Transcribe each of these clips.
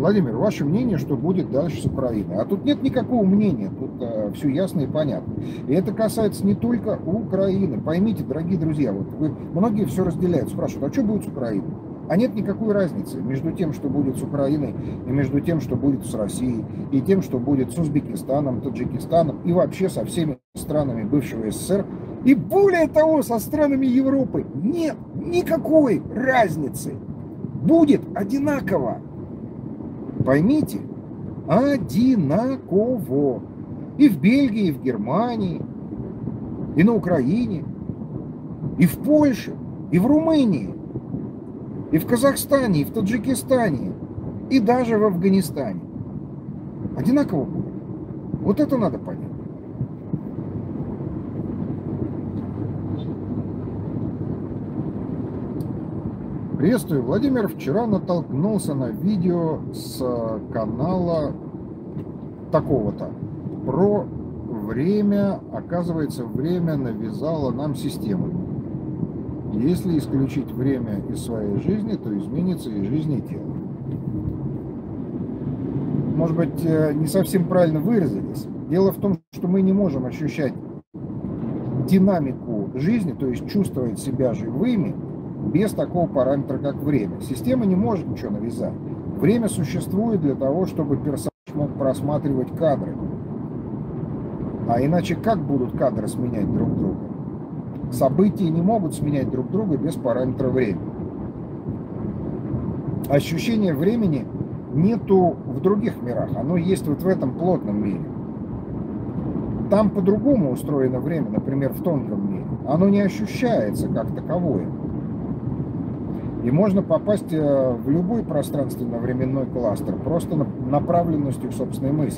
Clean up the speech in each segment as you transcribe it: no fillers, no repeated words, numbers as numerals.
Владимир, ваше мнение, что будет дальше с Украиной? А тут нет никакого мнения, тут все ясно и понятно. И это касается не только Украины. Поймите, дорогие друзья, вот многие все разделяют, спрашивают, а что будет с Украиной? А нет никакой разницы между тем, что будет с Украиной, и между тем, что будет с Россией, и тем, что будет с Узбекистаном, Таджикистаном, и вообще со всеми странами бывшего СССР, и более того, со странами Европы. Нет никакой разницы. Будет одинаково. Поймите, одинаково. И в Бельгии, и в Германии, и на Украине, и в Польше, и в Румынии, и в Казахстане, и в Таджикистане, и даже в Афганистане. Одинаково будет. Вот это надо понять. Приветствую, Владимир. Вчера натолкнулся на видео с канала такого-то про время. Оказывается, время навязало нам систему. Если исключить время из своей жизни, то изменится и жизнь, и тело. Может быть, не совсем правильно выразились. Дело в том, что мы не можем ощущать динамику жизни, то есть чувствовать себя живыми, без такого параметра, как время. Система не может ничего навязать. Время существует для того, чтобы персонаж мог просматривать кадры. А иначе как будут кадры сменять друг друга? События не могут сменять друг друга без параметра времени. Ощущение времени нету в других мирах. Оно есть вот в этом плотном мире. Там по-другому устроено время, например, в тонком мире. Оно не ощущается как таковое. И можно попасть в любой пространственно-временной кластер, просто направленностью собственной мысли.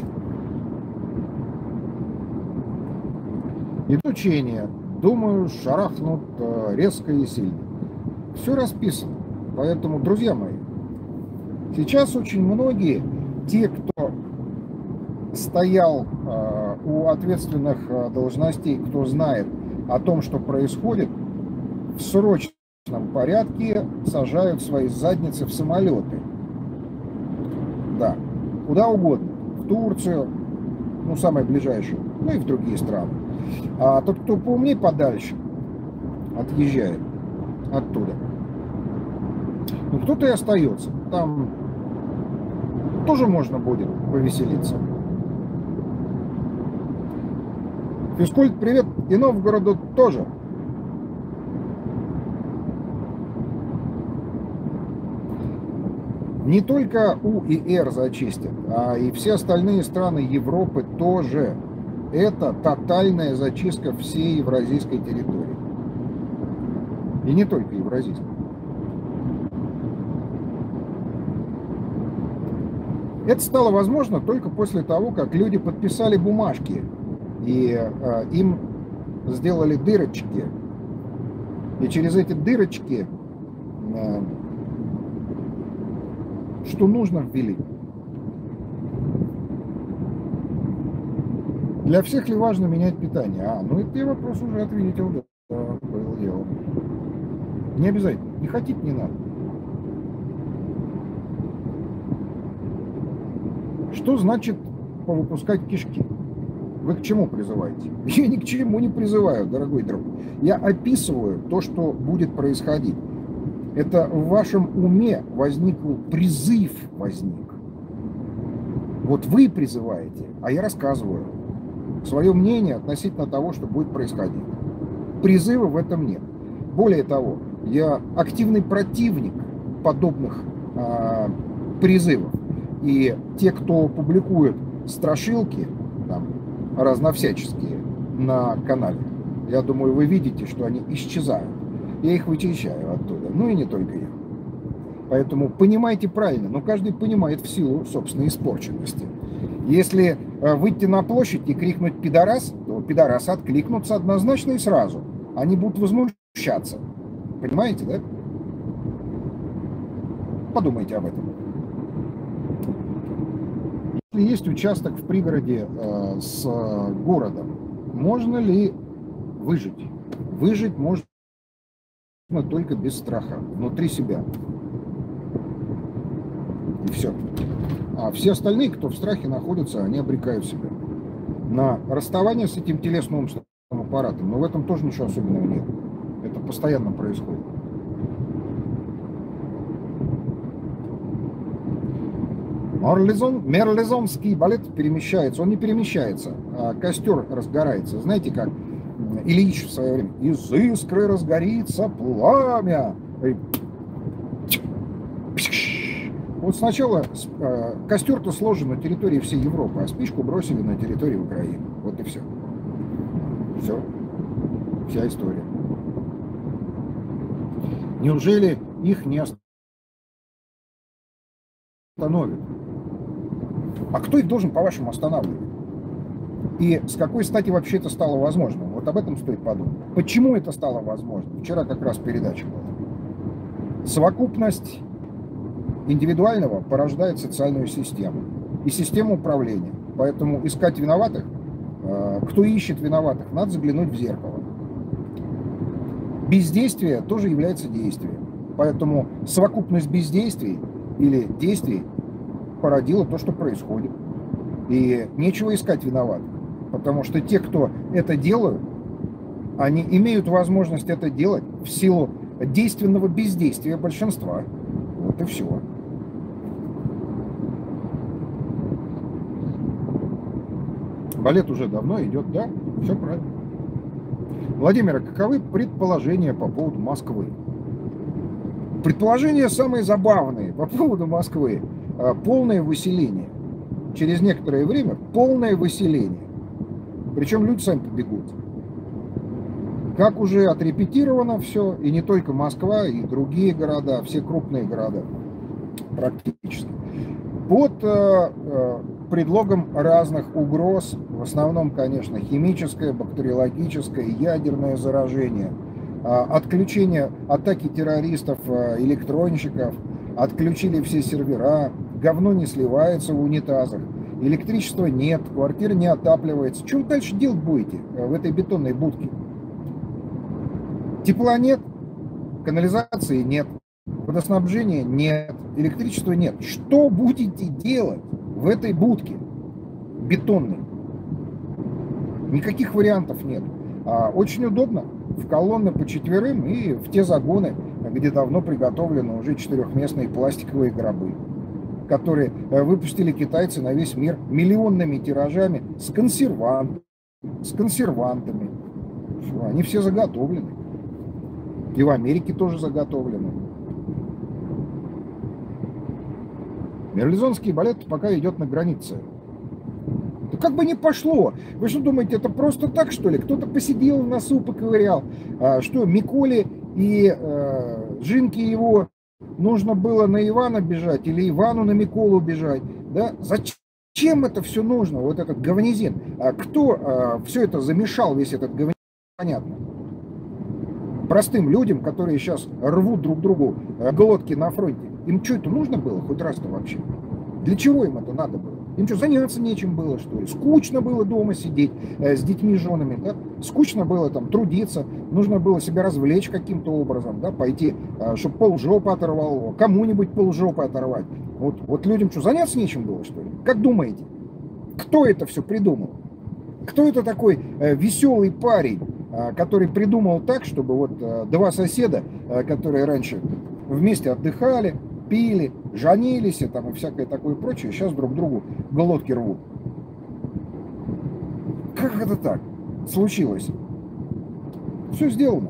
Изучение, думаю, шарахнут резко и сильно. Все расписано. Поэтому, друзья мои, сейчас очень многие, те, кто стоял у ответственных должностей, кто знает о том, что происходит, в срочном порядке сажают свои задницы в самолеты. Да, куда угодно. В Турцию, ну, самое ближайшее, ну и в другие страны. А тот, кто поумнее подальше, отъезжает оттуда. Ну, кто-то и остается. Там тоже можно будет повеселиться. Физкульт, привет, и Новгороду тоже. Не только У и Р зачистят, а и все остальные страны Европы тоже. Это тотальная зачистка всей евразийской территории. И не только евразийской. Это стало возможно только после того, как люди подписали бумажки, и им сделали дырочки. И через эти дырочки, что нужно, ввели. Для всех ли важно менять питание? Ну это я вопрос уже ответил, да, было дело. Не обязательно. Не хотите, не надо. Что значит повыпускать кишки? Вы к чему призываете? Я ни к чему не призываю, дорогой друг. Я описываю то, что будет происходить. Это в вашем уме призыв возник. Вот вы призываете, а я рассказываю свое мнение относительно того, что будет происходить. Призыва в этом нет. Более того, я активный противник подобных призывов. И те, кто публикует страшилки, там, разновсяческие на канале, я думаю, вы видите, что они исчезают. Я их вычищаю оттуда. Ну и не только я. Поэтому понимайте правильно, но каждый понимает в силу собственной испорченности. Если выйти на площадь и крикнуть «пидорас», то пидорасы откликнутся однозначно и сразу. Они будут возмущаться. Понимаете, да? Подумайте об этом. Если есть участок в пригороде с городом, можно ли выжить? Выжить можно только без страха, внутри себя. И все. А все остальные, кто в страхе находится, они обрекают себя на расставание с этим телесно-умственным аппаратом. Но в этом тоже ничего особенного нет. Это постоянно происходит. Мерлезонский балет перемещается. Он не перемещается, а костер разгорается. Знаете, как Ильич в свое время: из искры разгорится пламя. Вот сначала костер-то сложен на территории всей Европы, а спичку бросили на территории Украины. Вот и все. Все. Вся история. Неужели их не остановят? А кто их должен, по-вашему, останавливать? И с какой стати вообще это стало возможным? Вот об этом стоит подумать. Почему это стало возможным? Вчера как раз передача была. Совокупность индивидуального порождает социальную систему и систему управления. Поэтому искать виноватых, кто ищет виноватых, надо заглянуть в зеркало. Бездействие тоже является действием. Поэтому совокупность бездействий или действий породила то, что происходит. И нечего искать виноватых. Потому что те, кто это делают, они имеют возможность это делать в силу действенного бездействия большинства. Вот и все. Балет уже давно идет, да? Все правильно. Владимир, а каковы предположения по поводу Москвы? Предположения самые забавные по поводу Москвы. Полное выселение. Через некоторое время полное выселение. Причем люди сами побегут. Как уже отрепетировано все, и не только Москва, и другие города, все крупные города практически. Под предлогом разных угроз, в основном, конечно, химическое, бактериологическое, ядерное заражение, отключение, атаки террористов, электронщиков, отключили все сервера, говно не сливается в унитазах, электричества нет, квартира не отапливается. Что вы дальше делать будете в этой бетонной будке? Тепла нет, канализации нет, водоснабжения нет, электричества нет. Что будете делать в этой будке бетонной? Никаких вариантов нет. Очень удобно в колонны по четверым и в те загоны, где давно приготовлены уже четырехместные пластиковые гробы, которые выпустили китайцы на весь мир миллионными тиражами с консервантами. Все, они все заготовлены. И в Америке тоже заготовлены. Мерлезонский балет пока идет на границе. Да как бы не пошло. Вы что думаете, это просто так, что ли? Кто-то посидел, в носу поковырял. Что, Миколе и Жинке его нужно было на Ивана бежать или Ивану на Миколу бежать? Да? Зачем это все нужно? Вот этот говнезин. Кто все это замешал, весь этот говнезин? Понятно. Простым людям, которые сейчас рвут друг другу глотки на фронте, им что это нужно было хоть раз-то вообще? Для чего им это надо было? Им что, заняться нечем было, что ли? Скучно было дома сидеть с детьми, женами, да? Скучно было там трудиться, нужно было себя развлечь каким-то образом, да? Пойти, чтобы полжопы оторвал, кому-нибудь полжопы оторвать. Вот людям что, заняться нечем было, что ли? Как думаете, кто это все придумал? Кто это такой веселый парень, который придумал так, чтобы вот два соседа, которые раньше вместе отдыхали, пили, женились и там и всякое такое прочее, сейчас друг другу глотки рвут. Как это так случилось? Все сделано.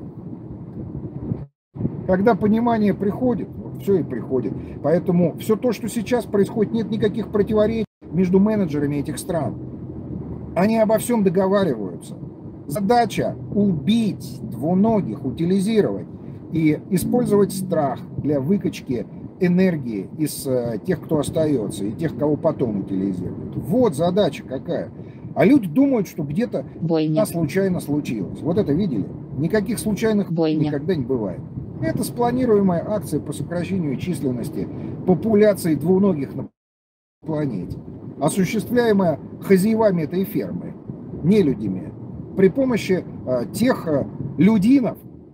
Когда понимание приходит, вот все и приходит. Поэтому все то, что сейчас происходит, нет никаких противоречий между менеджерами этих стран. Они обо всем договариваются. Задача убить двуногих, утилизировать и использовать страх для выкачки энергии из тех, кто остается, и тех, кого потом утилизируют. Вот задача какая. А люди думают, что где-то случайно случилось. Вот это видели? Никаких случайных никогда не бывает. Это спланируемая акция по сокращению численности популяции двуногих на планете, осуществляемая хозяевами этой фермы, нелюдями, при помощи тех людинов,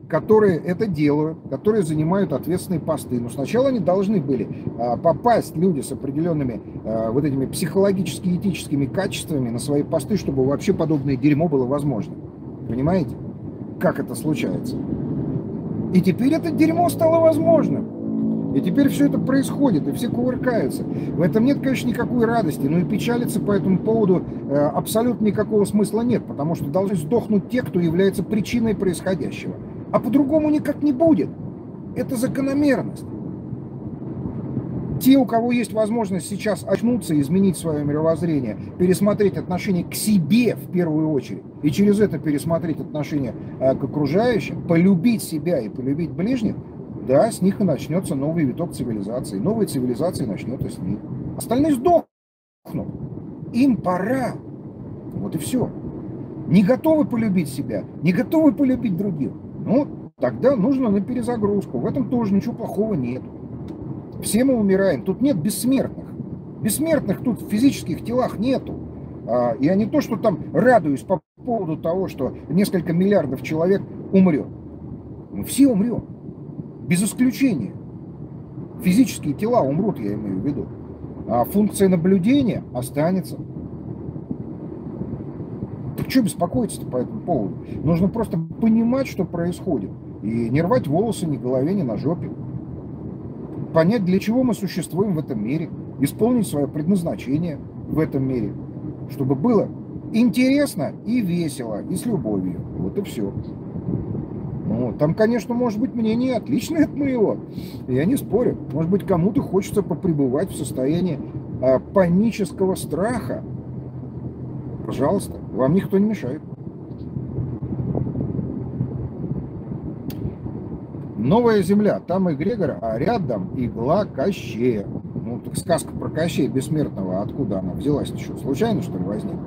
которые это делают, которые занимают ответственные посты. Но сначала они должны были попасть, люди с определенными вот этими психологически-этическими качествами на свои посты, чтобы вообще подобное дерьмо было возможно. Понимаете, как это случается? И теперь это дерьмо стало возможным. И теперь все это происходит, и все кувыркаются. В этом нет, конечно, никакой радости, но и печалиться по этому поводу абсолютно никакого смысла нет, потому что должны сдохнуть те, кто является причиной происходящего. А по-другому никак не будет. Это закономерность. Те, у кого есть возможность сейчас очнуться, изменить свое мировоззрение, пересмотреть отношение к себе в первую очередь, и через это пересмотреть отношение к окружающим, полюбить себя и полюбить ближних, да, с них и начнется новый виток цивилизации. Новая цивилизация начнется с них. Остальные сдохнут. Им пора. Вот и все. Не готовы полюбить себя, не готовы полюбить других. Ну, тогда нужно на перезагрузку. В этом тоже ничего плохого нет. Все мы умираем. Тут нет бессмертных. Бессмертных тут в физических телах нету. Я не то, что там радуюсь по поводу того, что несколько миллиардов человек умрет. Мы все умрем. Без исключения. Физические тела умрут, я имею в виду. А функция наблюдения останется. Так что беспокоиться-то по этому поводу? Нужно просто понимать, что происходит. И не рвать волосы ни в голове, ни на жопе. Понять, для чего мы существуем в этом мире. Исполнить свое предназначение в этом мире. Чтобы было интересно и весело, и с любовью. Вот и все. Ну, там, конечно, может быть мнение отличное от моего. Я не спорю. Может быть, кому-то хочется попребывать в состоянии панического страха. Пожалуйста, вам никто не мешает. Новая земля, там эгрегор, а рядом игла Кощея. Ну, так сказка про Кощея Бессмертного, откуда она взялась еще? Случайно, что ли, возникла?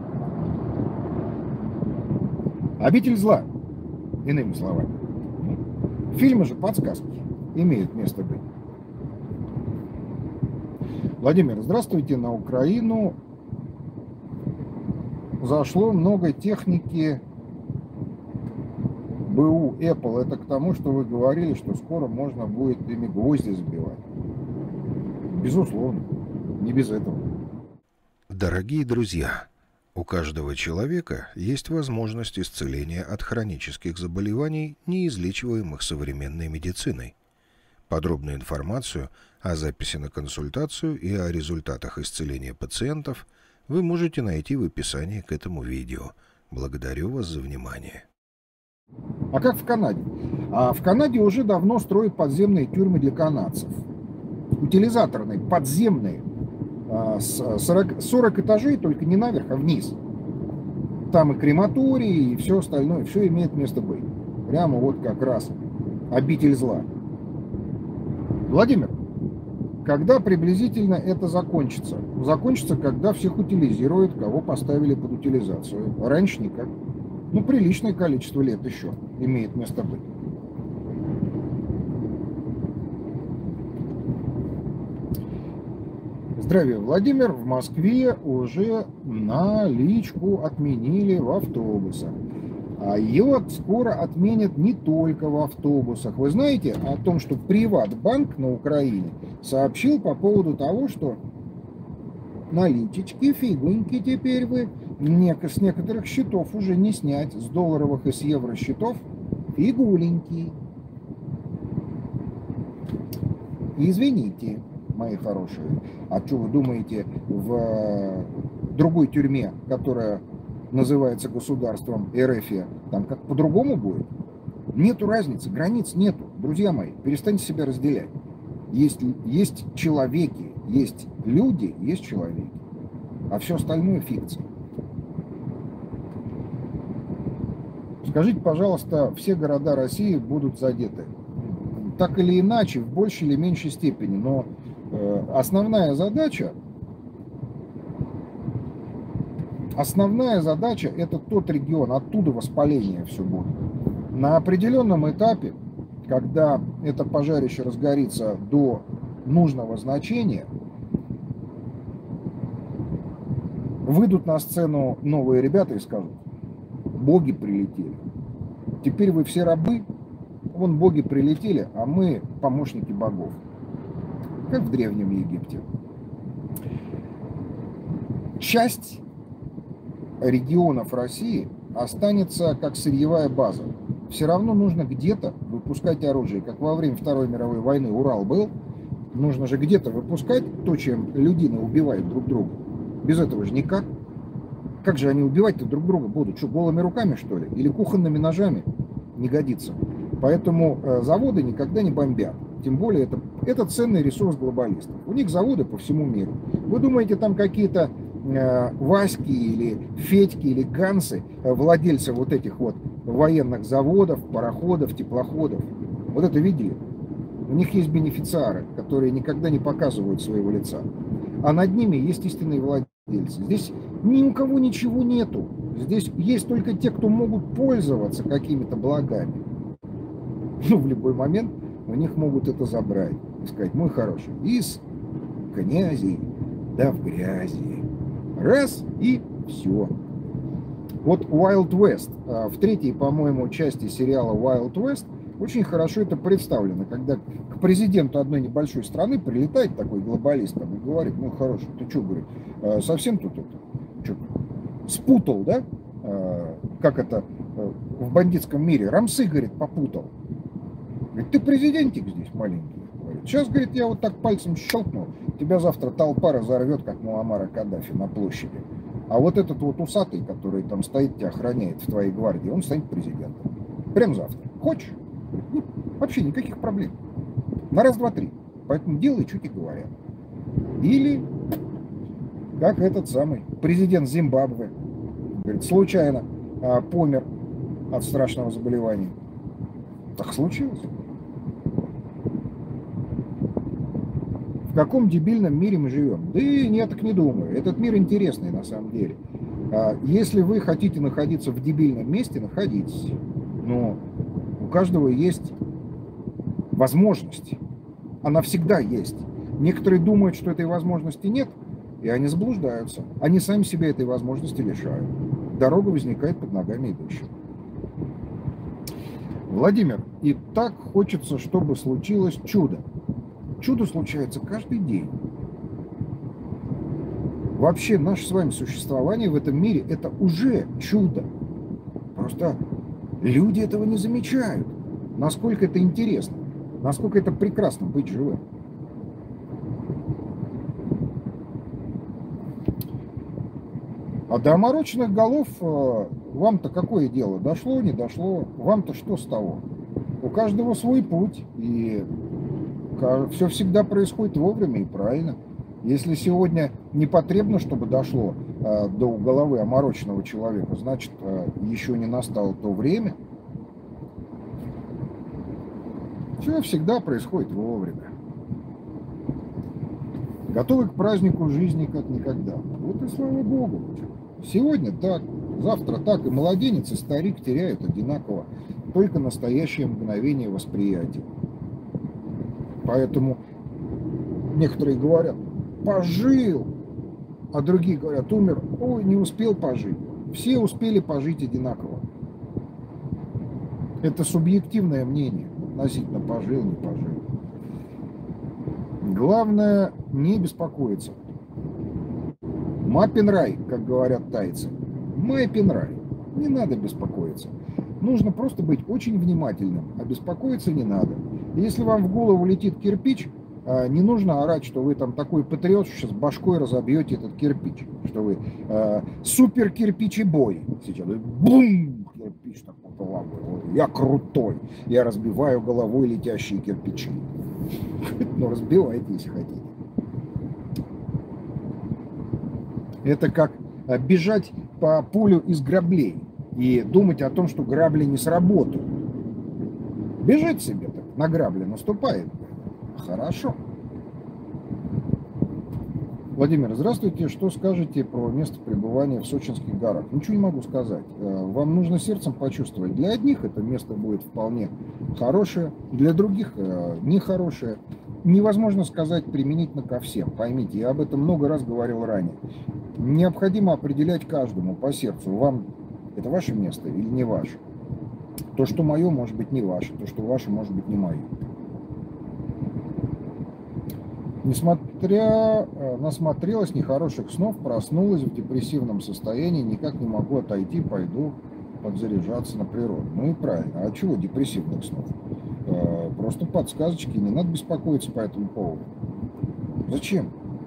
Обитель зла, иными словами. Фильмы же подсказки имеют место быть. Владимир, здравствуйте, на Украину зашло много техники БУ Apple. Это к тому, что вы говорили, что скоро можно будет ими гвозди забивать. Безусловно, не без этого. Дорогие друзья, у каждого человека есть возможность исцеления от хронических заболеваний, неизлечиваемых современной медициной. Подробную информацию о записи на консультацию и о результатах исцеления пациентов вы можете найти в описании к этому видео. Благодарю вас за внимание. А как в Канаде? В Канаде уже давно строят подземные тюрьмы для канадцев. Утилизаторные, подземные. 40 этажей, только не наверх, а вниз. Там и крематории, и все остальное, все имеет место быть. Прямо вот как раз обитель зла. Владимир, когда приблизительно это закончится? Закончится, когда всех утилизируют, кого поставили под утилизацию. Раньше никак. Ну, приличное количество лет еще имеет место быть. Здравия, Владимир. В Москве уже наличку отменили в автобусах. А ее скоро отменят не только в автобусах. Вы знаете о том, что Приватбанк на Украине сообщил по поводу того, что наличечки, фигуньки теперь вы с некоторых счетов уже не снять, с долларовых и с евро счетов фигуленьки. Извините, мои хорошие, а что вы думаете, в другой тюрьме, которая называется государством РФ, там как по-другому будет? Нету разницы, границ нету. Друзья мои, перестаньте себя разделять. Есть человеки, есть люди, есть человеки. А все остальное фикция. Скажите, пожалуйста, все города России будут задеты? Так или иначе, в большей или меньшей степени. Но основная задача это тот регион, оттуда воспаление все будет. На определенном этапе, когда это пожарище разгорится до нужного значения, выйдут на сцену новые ребята и скажут: боги прилетели. Теперь вы все рабы, вон боги прилетели, а мы помощники богов. Как в Древнем Египте. Часть регионов России останется как сырьевая база. Все равно нужно где-то выпускать оружие. Как во время Второй мировой войны Урал был, нужно же где-то выпускать то, чем людины убивают друг друга. Без этого же никак. Как же они убивать-то друг друга будут? Что, голыми руками, что ли? Или кухонными ножами? Не годится. Поэтому заводы никогда не бомбят. Тем более это ценный ресурс глобалистов. У них заводы по всему миру. Вы думаете, там какие-то Васьки или Федьки или Гансы, владельцы вот этих вот военных заводов, пароходов, теплоходов? Вот это видели? У них есть бенефициары, которые никогда не показывают своего лица. А над ними есть истинные владельцы. Здесь ни у кого ничего нету. Здесь есть только те, кто могут пользоваться какими-то благами. Ну, в любой момент у них могут это забрать. И сказать: мой хороший, из князей да в грязи. Раз и все. Вот Wild West, в третьей, по-моему, части сериала Wild West очень хорошо это представлено, когда к президенту одной небольшой страны прилетает такой глобалист там, и говорит: ну хорошо, ты что, говорит, совсем тут это, что, спутал, да? Как это в бандитском мире, рамсы, говорит, попутал. Говорит: ты президентик здесь маленький. Говорит: сейчас, говорит, я вот так пальцем щелкну, тебя завтра толпа разорвет, как Муаммара Каддафи на площади. А вот этот вот усатый, который там стоит, тебя охраняет в твоей гвардии, он станет президентом. Прям завтра. Хочешь? Ну, вообще никаких проблем. На раз, два, три. Поэтому делай, что тебе говорят. Или, как этот самый президент Зимбабве, говорит, случайно помер от страшного заболевания. Так случилось. В каком дебильном мире мы живем? Да и я так не думаю. Этот мир интересный на самом деле. Если вы хотите находиться в дебильном месте, находитесь. Но у каждого есть возможность. Она всегда есть. Некоторые думают, что этой возможности нет, и они заблуждаются. Они сами себе этой возможности лишают. Дорога возникает под ногами идущих. Владимир, и так хочется, чтобы случилось чудо. Чудо случается каждый день. Вообще, наше с вами существование в этом мире – это уже чудо. Просто люди этого не замечают. Насколько это интересно, насколько это прекрасно быть живым. А до омороченных голов вам-то какое дело? Дошло, не дошло? Вам-то что с того? У каждого свой путь, и все всегда происходит вовремя и правильно. Если сегодня не потребно, чтобы дошло до головы омороченного человека, значит, еще не настало то время. Все всегда происходит вовремя. Готовы к празднику жизни как никогда. Вот и слава Богу. Сегодня так, завтра так, и младенец, и старик теряют одинаково только настоящее мгновение восприятия. Поэтому некоторые говорят: пожил, а другие говорят: умер, ой, не успел пожить. Все успели пожить одинаково. Это субъективное мнение относительно пожил, не пожил. Главное не беспокоиться. Маппин-рай, как говорят тайцы. Маппин-рай. Не надо беспокоиться. Нужно просто быть очень внимательным, а беспокоиться не надо. Если вам в голову летит кирпич, не нужно орать, что вы там такой патриот, что сейчас башкой разобьете этот кирпич, что вы супер кирпичебой. Сейчас бум, кирпич так по головой. Я крутой, я разбиваю головой летящие кирпичи. Ну, разбивайте, если хотите. Это как бежать по полю из граблей и думать о том, что грабли не сработают. Бежит себе так, на грабли наступает. Хорошо. Владимир, здравствуйте. Что скажете про место пребывания в Сочинских горах? Ничего не могу сказать. Вам нужно сердцем почувствовать. Для одних это место будет вполне хорошее, для других нехорошее. Невозможно сказать применительно ко всем. Поймите, я об этом много раз говорил ранее. Необходимо определять каждому по сердцу, вам это ваше место или не ваше. То, что мое, может быть, не ваше. То, что ваше, может быть, не мое. Несмотря насмотрелась нехороших снов, проснулась в депрессивном состоянии, никак не могу отойти, пойду подзаряжаться на природу. Ну и правильно. А чего депрессивных снов? Просто подсказочки, не надо беспокоиться по этому поводу. Зачем?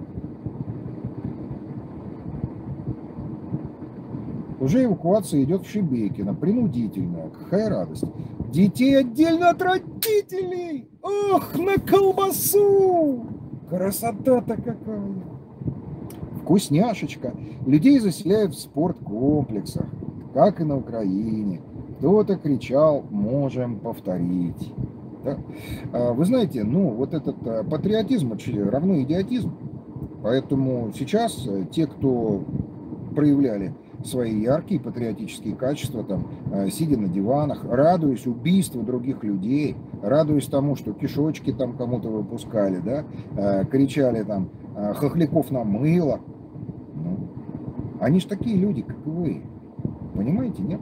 Уже эвакуация идет в Шебекино, принудительная. Какая радость. Детей отдельно от родителей! Ох, на колбасу! Красота-то какая! Вкусняшечка. Людей заселяют в спорткомплексах, как и на Украине. Кто-то кричал: можем повторить. Да? Вы знаете, ну вот этот патриотизм равно идиотизм. Поэтому сейчас те, кто проявляли свои яркие патриотические качества, там, сидя на диванах, радуясь убийству других людей, радуясь тому, что кишочки там кому-то выпускали, да, кричали там хохляков на мыло. Ну, они ж такие люди, как и вы. Понимаете, нет?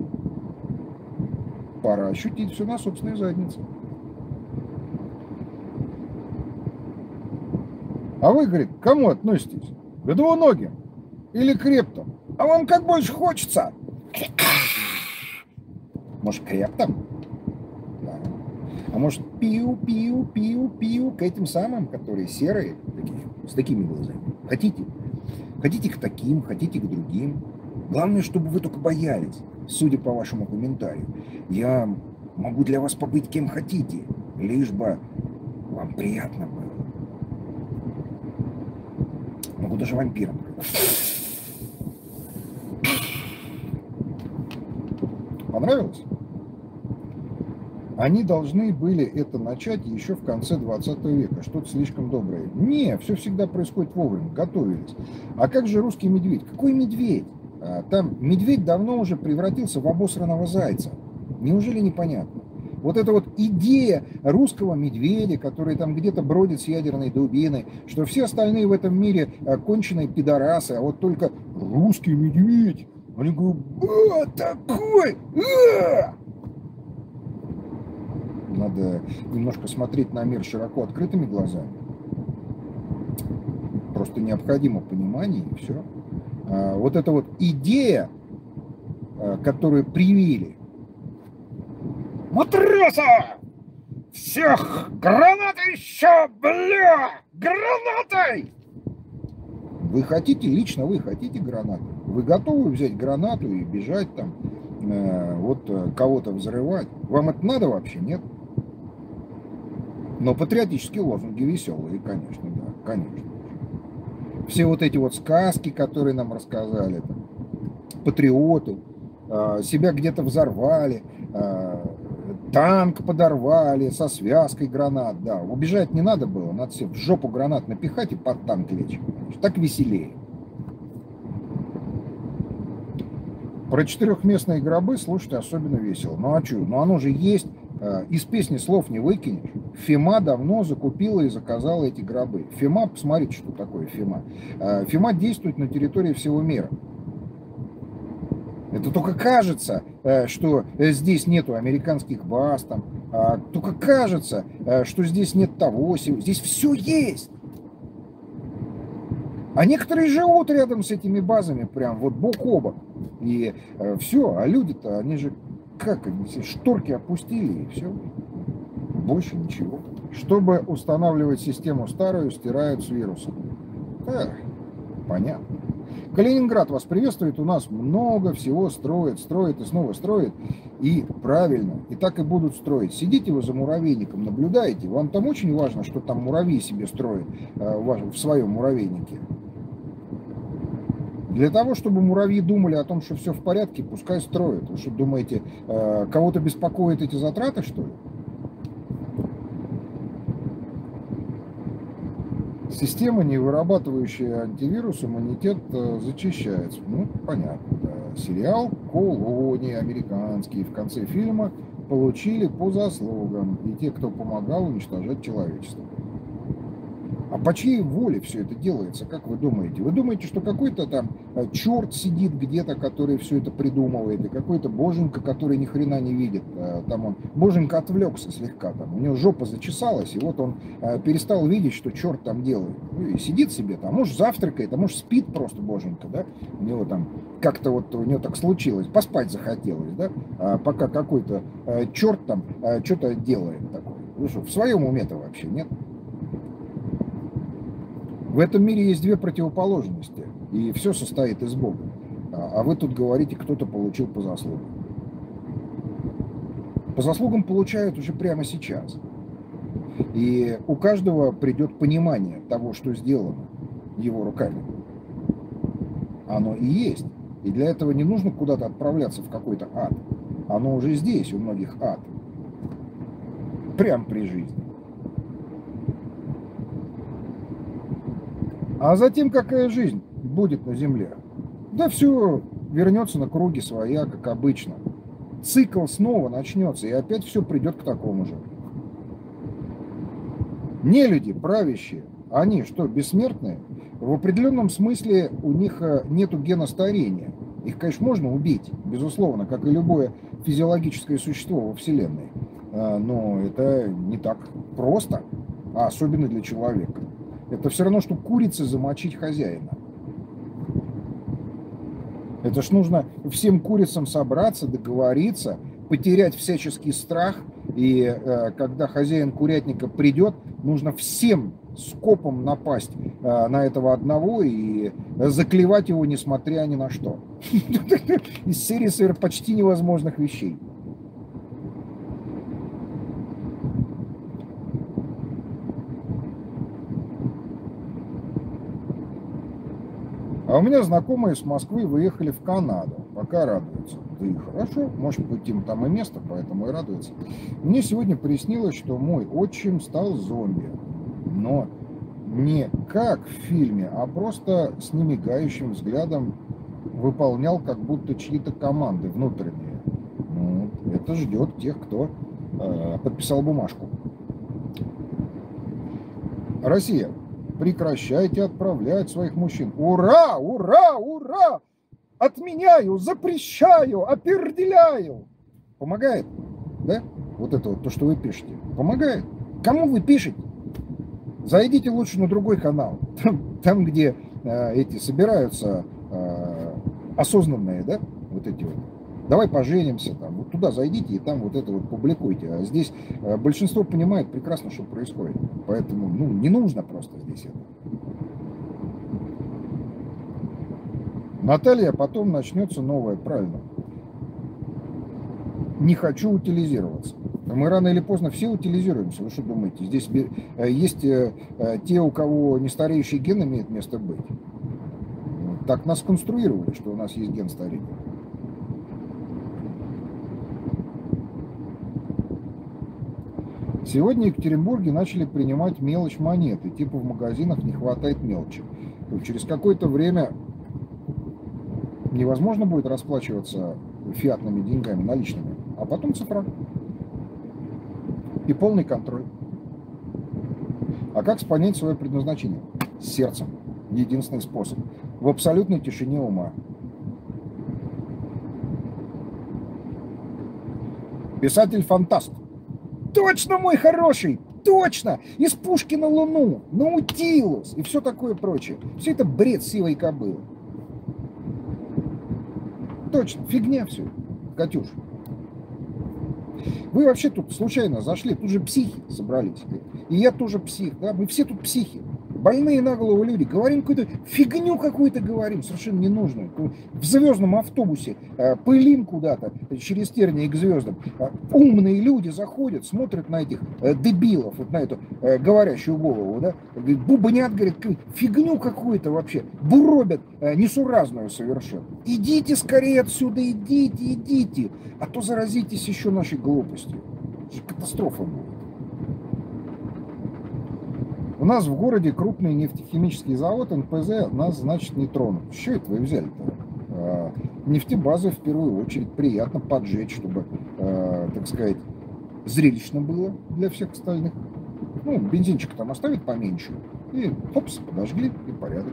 Пора ощутить все на собственной заднице. А вы, говорит, к кому относитесь? К двуногим или к рептам? А вам как больше хочется? Может, к рептам? Да. А может, пиу-пиу-пиу-пиу к этим самым, которые серые, такие, с такими глазами? Хотите? Хотите к таким, хотите к другим. Главное, чтобы вы только боялись, судя по вашему комментарию. Я могу для вас побыть кем хотите, лишь бы вам приятно было. Могу даже вампиром. Понравилось? Они должны были это начать еще в конце 20 века. Что-то слишком доброе. Не, все всегда происходит вовремя. Готовились. А как же русский медведь? Какой медведь? Там медведь давно уже превратился в обосранного зайца. Неужели непонятно? Вот эта вот идея русского медведя, который там где-то бродит с ядерной дубиной, что все остальные в этом мире конченые пидорасы, а вот только русский медведь. Они говорят: такой! Надо немножко смотреть на мир широко открытыми глазами. Просто необходимо понимание, и все. Вот эта вот идея, которую привили. Матроса! Всех! Гранатой еще, бля! Гранатой! Вы хотите, лично вы хотите гранату? Вы готовы взять гранату и бежать там, вот кого-то взрывать? Вам это надо вообще, нет? Но патриотические лозунги веселые, конечно, да, конечно. Все вот эти вот сказки, которые нам рассказали, там, патриоты, себя где-то взорвали, танк подорвали со связкой гранат, да. Убежать не надо было, надо себе в жопу гранат напихать и под танк лечь. Так веселее. Про четырехместные гробы слушать особенно весело. Ну а что? Ну оно же есть. Из песни слов не выкинешь. ФИМА давно закупила и заказала эти гробы. ФИМА, посмотрите, что такое ФИМА. ФИМА действует на территории всего мира. Это только кажется, что здесь нету американских баз, там, только кажется, что здесь нет того, здесь все есть. А некоторые живут рядом с этими базами, прям вот бок о бок. И все, а люди-то, они же, как они, все шторки опустили, и все. Больше ничего. Чтобы устанавливать систему старую, стирают с вирусом. Понятно. Калининград вас приветствует, у нас много всего строят и снова строят. И правильно, и так и будут строить. Сидите вы за муравейником, наблюдаете, вам там очень важно, что там муравьи себе строят в своем муравейнике. Для того, чтобы муравьи думали о том, что все в порядке, пускай строят. Вы что, думаете, кого-то беспокоят эти затраты, что ли? Система, не вырабатывающая антивирус, иммунитет зачищается. Ну, понятно, да. Сериал «Колония» американский в конце фильма получили по заслугам. И те, кто помогал уничтожать человечество. А по чьей воле все это делается, как вы думаете? Вы думаете, что какой-то там черт сидит где-то, который все это придумывает, и какой-то боженька, который ни хрена не видит, там он, боженька отвлекся слегка, там, у него жопа зачесалась, и вот он перестал видеть, что черт там делает. И сидит себе там, может завтракает, а может спит просто боженька, да, у него там как-то вот у него так случилось, поспать захотелось, да, пока какой-то черт там что-то делает такое. Вы что, в своем уме-то вообще нет? В этом мире есть две противоположности, и все состоит из Бога. А вы тут говорите, кто-то получил по заслугам. По заслугам получают уже прямо сейчас. И у каждого придет понимание того, что сделано его руками. Оно и есть. И для этого не нужно куда-то отправляться в какой-то ад. Оно уже здесь, у многих ад. Прям при жизни. А затем какая жизнь будет на Земле? Да все вернется на круги своя, как обычно. Цикл снова начнется, и опять все придет к такому же. Нелюди, правящие, они что, бессмертные? В определенном смысле у них нету гена старения. Их, конечно, можно убить, безусловно, как и любое физиологическое существо во Вселенной. Но это не так просто, а особенно для человека. Это все равно, что курице замочить хозяина. Это ж нужно всем курицам собраться, договориться, потерять всяческий страх. И когда хозяин курятника придет, нужно всем скопом напасть на этого одного и заклевать его, несмотря ни на что. Из серии почти невозможных вещей. А у меня знакомые с Москвы выехали в Канаду, пока радуются. Да и хорошо, может быть, им там и место, поэтому и радуются. Мне сегодня приснилось, что мой отчим стал зомби. Но не как в фильме, а просто с немигающим взглядом выполнял как будто чьи-то команды внутренние. Ну, это ждет тех, кто подписал бумажку. Россия. Прекращайте отправлять своих мужчин. Ура, ура, ура! Отменяю, запрещаю, оперделяю. Помогает, да? Вот это вот, то, что вы пишете. Помогает. Кому вы пишете? Зайдите лучше на другой канал. Там где эти собираются осознанные, да? Вот эти вот. Давай поженимся, там, вот туда зайдите и там вот это вот публикуйте. А здесь большинство понимает прекрасно, что происходит. Поэтому, ну, не нужно просто здесь это. Наталья, потом начнется новое, правильно. Не хочу утилизироваться. Мы рано или поздно все утилизируемся. Вы что думаете? Здесь есть те, у кого нестареющий ген имеет место быть. Так нас конструировали, что у нас есть ген старения. Сегодня в Екатеринбурге начали принимать мелочь монеты, типа в магазинах не хватает мелочи. Через какое-то время невозможно будет расплачиваться фиатными деньгами, наличными, а потом цифра. И полный контроль. А как понять свое предназначение? С сердцем. Единственный способ. В абсолютной тишине ума. Писатель-фантаст. Точно, мой хороший, точно! Из пушки на Луну, Наутилус и все такое прочее. Все это бред сивой кобылы. Точно, фигня все, Катюш. Вы вообще тут случайно зашли, тут же психи собрались. И я тоже псих, да, мы все тут психи. Больные на голову люди, говорим какую-то фигню какую-то говорим, совершенно ненужную. В звездном автобусе пылим куда-то через тернии к звездам. Умные люди заходят, смотрят на этих дебилов, вот на эту говорящую голову, да, бубнят, говорят, фигню какую-то вообще, буробят несуразную совершенно. Идите скорее отсюда, идите, идите, а то заразитесь еще нашей глупостью. Катастрофа будет. У нас в городе крупный нефтехимический завод, НПЗ, нас, значит, не тронут. Что это вы взяли-то? Нефтебазы, в первую очередь, приятно поджечь, чтобы, так сказать, зрелищно было для всех остальных. Ну, бензинчик там оставить поменьше, И хопс, подожгли, и порядок.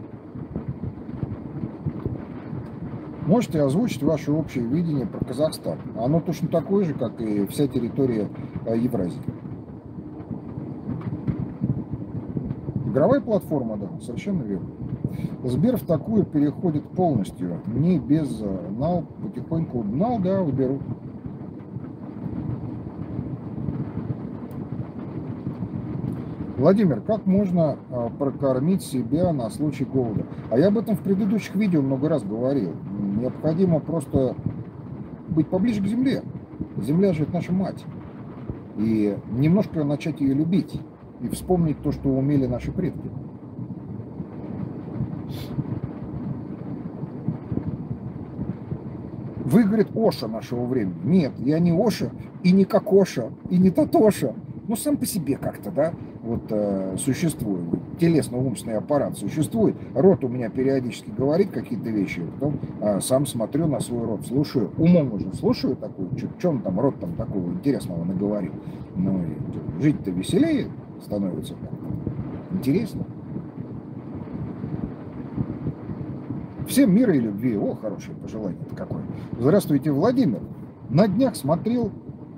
Можете озвучить ваше общее видение про Казахстан? Оно точно такое же, как и вся территория Евразии. Игровая платформа, да, совершенно верно. Сбер в такую переходит полностью, не без нал, потихоньку нал, да, уберут. Владимир, как можно прокормить себя на случай голода? А я об этом в предыдущих видео много раз говорил. Необходимо просто быть поближе к земле. Земля же это наша мать. И немножко начать ее любить. И вспомнить то, что умели наши предки. Вы, говорит, Оша нашего времени. Нет, я не Оша, и не Кокоша, и не Татоша. Ну, сам по себе как-то, да, вот существует. Телесно-умственный аппарат существует. Рот у меня периодически говорит какие-то вещи, потом сам смотрю на свой рот, слушаю. Умом уже слушаю такую, что он там, рот там такого интересного наговорил. Ну, и жить-то веселее становится как-то. Интересно. Всем мира и любви. О, хорошее пожелание-то какое. Здравствуйте, Владимир. На днях смотрел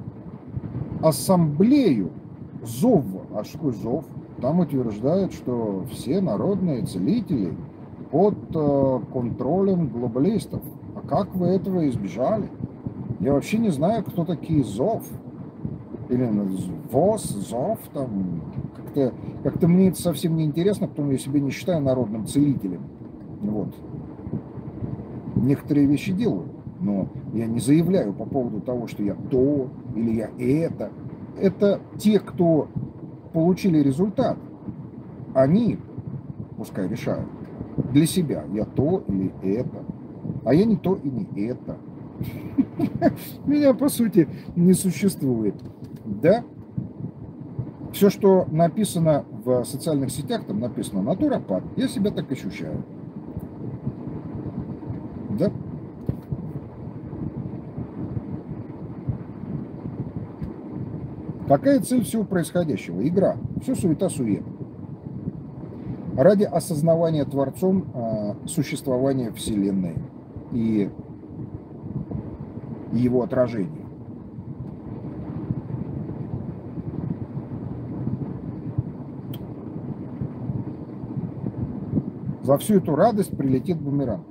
ассамблею ЗОВ. А что такое ЗОВ? Там утверждают, что все народные целители под контролем глобалистов. А как вы этого избежали? Я вообще не знаю, кто такие ЗОВ. Или ВОЗ, ЗОВ. Там. Как-то мне это совсем не интересно, потому что я себя не считаю народным целителем. Вот. Некоторые вещи делаю, но я не заявляю по поводу того, что я то или я это. Это те, кто получили результат. Они, пускай решают, для себя, я то или это. А я не то и не это. Меня, по сути, не существует. Да? Все, что написано в социальных сетях, там написано натуропат, я себя так ощущаю. Да? Какая цель всего происходящего? Игра. Все суета-сует. Ради осознавания Творцом существования Вселенной и его отражений. За всю эту радость прилетит бумеранг.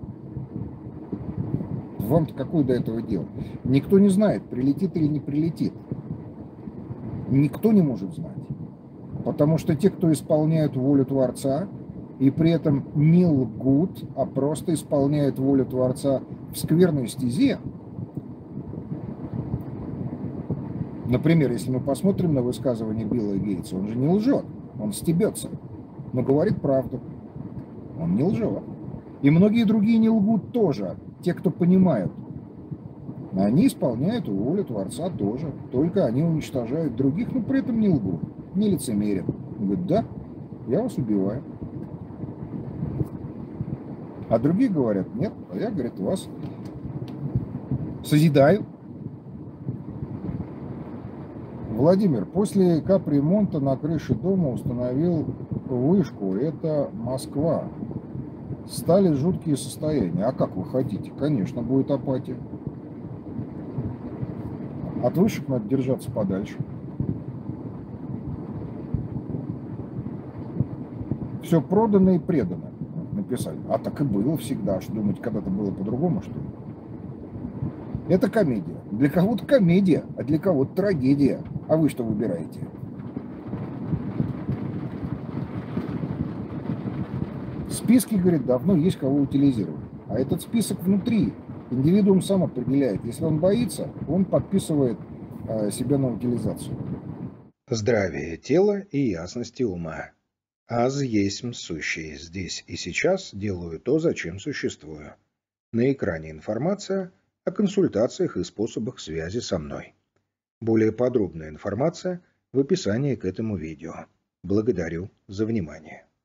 Вам-то какое до этого дело? Никто не знает, прилетит или не прилетит. Никто не может знать. Потому что те, кто исполняют волю Творца, и при этом не лгут, а просто исполняют волю Творца в скверной стезе. Например, если мы посмотрим на высказывание Билла Гейтса, он же не лжет, он стебется, но говорит правду. Он не лжет. И многие другие не лгут тоже. Те, кто понимают, они исполняют волю Творца тоже. Только они уничтожают других, но при этом не лгут, не лицемерят. Он говорит, да, я вас убиваю. А другие говорят, нет, а я, говорит, вас созидаю. Владимир, после капремонта на крыше дома установил вышку. Это Москва. Стали жуткие состояния. А как вы хотите? Конечно, будет апатия. От вышек надо держаться подальше. Все продано и предано. Написали. А так и было всегда. Что думать, когда-то было по-другому, что ли? Это комедия. Для кого-то комедия, а для кого-то трагедия. А вы что выбираете? Списки, говорит, давно есть кого утилизировать. А этот список внутри. Индивидуум сам определяет. Если он боится, он подписывает себя на утилизацию. Здравие тела и ясности ума. Аз есмь сущий. Здесь и сейчас делаю то, зачем существую. На экране информация о консультациях и способах связи со мной. Более подробная информация в описании к этому видео. Благодарю за внимание.